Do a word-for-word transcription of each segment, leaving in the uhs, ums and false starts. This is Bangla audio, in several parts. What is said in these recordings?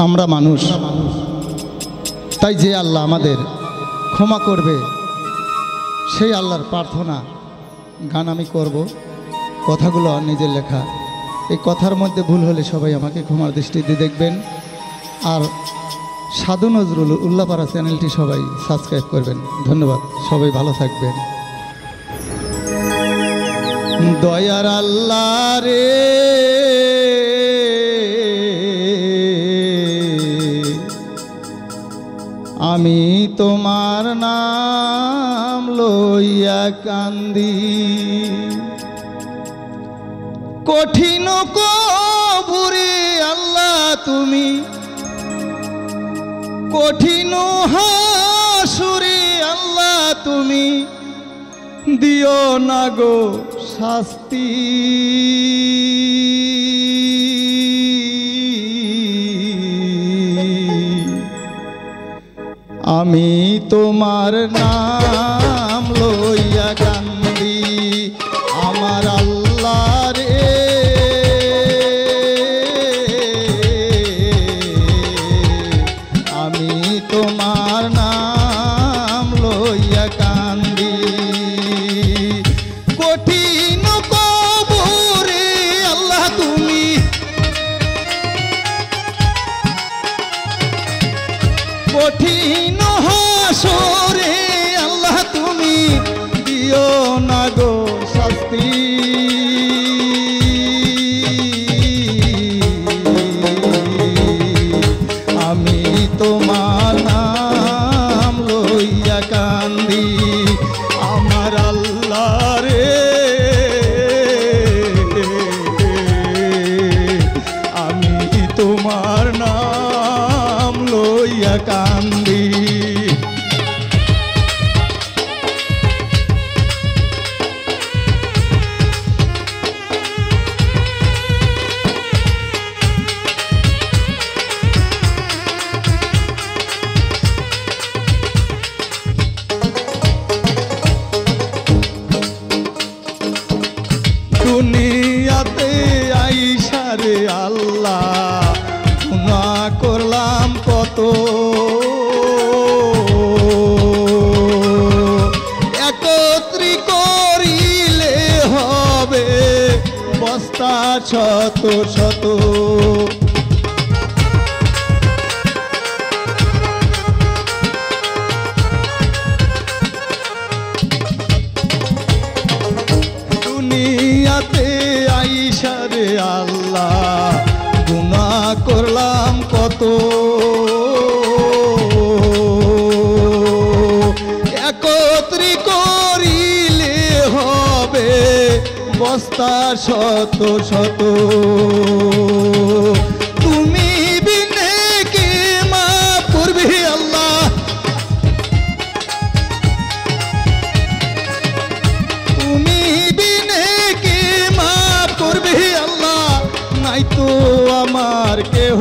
আমরা মানুষ, তাই যে আল্লাহ আমাদের ক্ষমা করবে সেই আল্লাহর প্রার্থনা গান আমি করব। কথাগুলো নিজের লেখা, এই কথার মধ্যে ভুল হলে সবাই আমাকে ক্ষমার দৃষ্টিতে দেখবেন। আর সাধু নজরুল উল্লাপাড়া চ্যানেলটি সবাই সাবস্ক্রাইব করবেন। ধন্যবাদ, সবাই ভালো থাকবেন। দয়ার আল্লাহ রে, আমি তোমার নাম লইয়া কান্দি, কঠিন কবরে আল্লাহ তুমি, কঠিন হাসুরে আল্লাহ তুমি, দিও না গো শাস্তি। আমি তোমার নাম লইয়া কান্দি, আমার আল্লাহ রে, আমি তোমার নাম লইয়া কান্দি, কঠিন কবরে আল্লাহ তুমি, কঠিন হাসরে আল্লাহ তুমি, দিও না গো শাস্তি। আমি তোমার নাম লইয়া কান্দি, আমার আল্লাহ রে, আমি তোমার নাম লইয়া কান্দি। দুনিয়াতে আইসা রে আল্লাহ গুনাহ করলাম কত, একত্রি করিলে হবে বস্তা শত শত, দুনিয়াতে আইসা রে আল্লাহ গুনাহ করলাম কত, একত্রি করিলে হবে বস্তা শত শত, তুমি বিনে কে মাফ করবে আল্লাহ, তুমি বিনে কে মাফ করবে আল্লাহ, নাই তো আমার কেহ।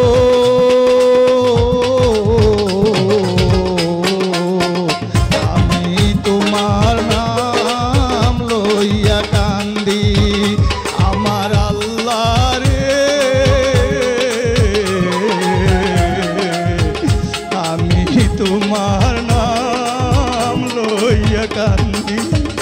আমি তোমার নাম লইয়া কান্দি, আমার আল্লাহ রে, আমি তোমার নাম লইয়া কান্দি।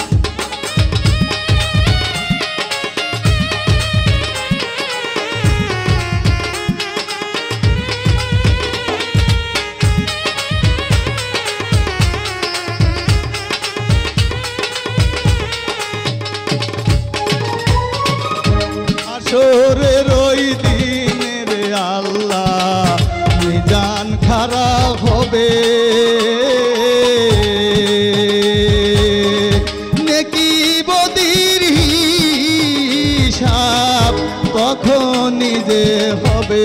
হাসরের ওই দিনের আল্লাহ মিজান খারাপ হবে, নেকি বদির হিসাব তখন নিজে হবে,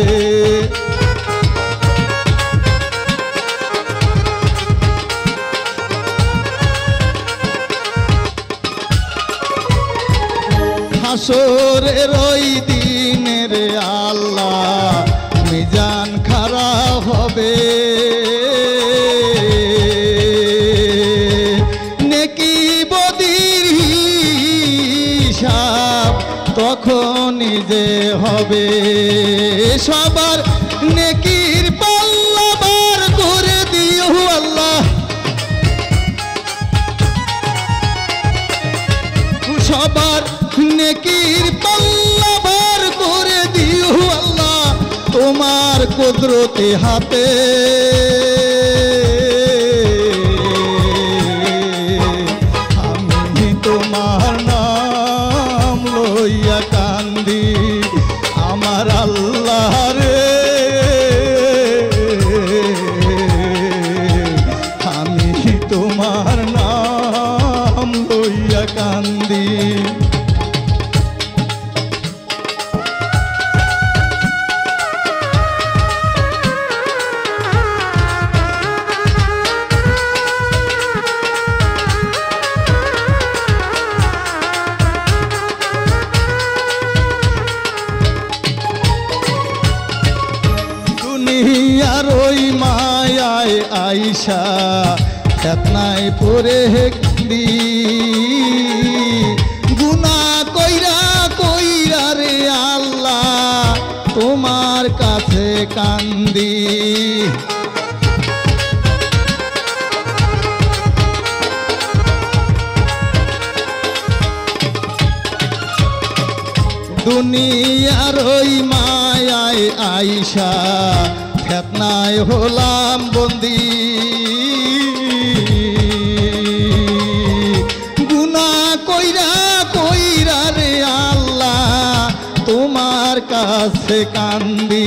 হাসরের ওই দিনের আল্লাহ মিজান খারাপ হবে, নেকি বদির হিসাব তখন নিজে হবে, সবার নেকি কুদরতে হাতে আমি তোমার নাম লইয়া কান্দি আমার আল্লাহ রে আমি তোমার নাম লইয়া কান্দি দুনিয়ার ওই মায়ায় আইসা চেতনায় পড়ে হেকদি গুনাহ কইরা কইরা রে আল্লাহ তোমার কাছে কান্দি দুনিয়ার ওই মায়ায় আইসা ফেতনায় হলাম বন্দি গুনাহ কইরা কইরা রে আল্লাহ তোমার কাছে কান্দি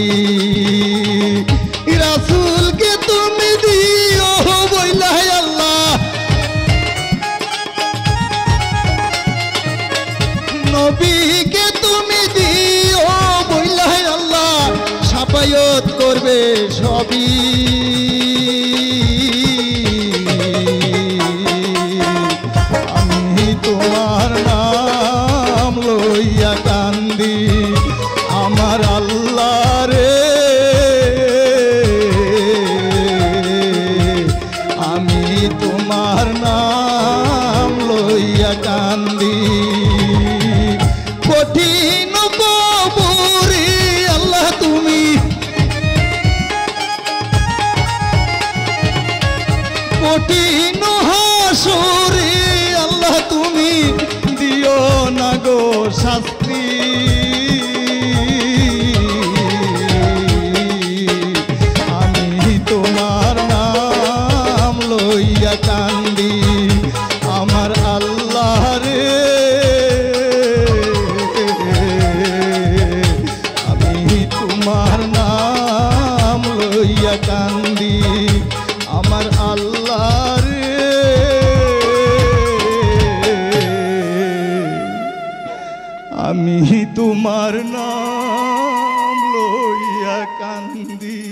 রাসূলকে তুমি দিও বইলা আল্লাহ নবীকে তুমি দিও বইলা আল্লাহ সাফায়াত করবে সবই আমি তোমার নাম লইয়া কান্দি আমার আল্লাহ রে আমি তোমার নাম লইয়া কান্দি কঠিন কবরে আল্লাহ তুমি কঠিন হাসরে আল্লাহ তুমি দিও না গো শাস্তি আমি তোমার নাম লইয়া কান্দি আমার আল্লাহ রে তোমার নাম লইয়া কান্দি আমার আল্লাহ রে আমি তোমার নাম লইয়া কান্দি।